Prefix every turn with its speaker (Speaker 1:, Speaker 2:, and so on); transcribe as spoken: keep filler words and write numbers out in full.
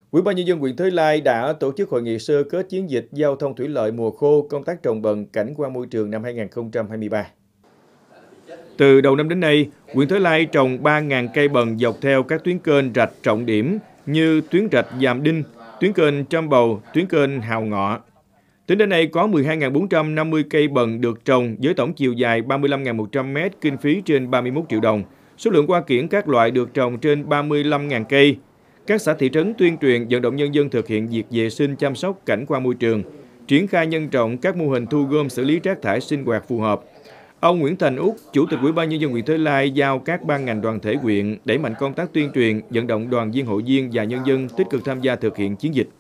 Speaker 1: Ủy ban nhân dân huyện Thới Lai đã tổ chức hội nghị sơ kết chiến dịch giao thông thủy lợi mùa khô, công tác trồng bần, cảnh quan môi trường năm hai nghìn không trăm hai mươi ba. Từ đầu năm đến nay, huyện Thới Lai trồng ba nghìn cây bần dọc theo các tuyến kênh rạch trọng điểm như tuyến rạch Giàm Đinh, tuyến kênh Trăm Bầu, tuyến kênh Hào Ngọ. Tính đến nay có mười hai nghìn bốn trăm năm mươi cây bần được trồng với tổng chiều dài ba mươi lăm nghìn một trăm mét, kinh phí trên ba mươi mốt triệu đồng. Số lượng hoa kiển các loại được trồng trên ba mươi lăm nghìn cây. Các xã thị trấn tuyên truyền vận động nhân dân thực hiện việc vệ sinh chăm sóc cảnh quan môi trường, triển khai nhân rộng các mô hình thu gom xử lý rác thải sinh hoạt phù hợp. Ông Nguyễn Thành Úc, Chủ tịch Ủy ban nhân dân huyện Thới Lai giao các ban ngành đoàn thể huyện đẩy mạnh công tác tuyên truyền, vận động đoàn viên hội viên và nhân dân tích cực tham gia thực hiện chiến dịch.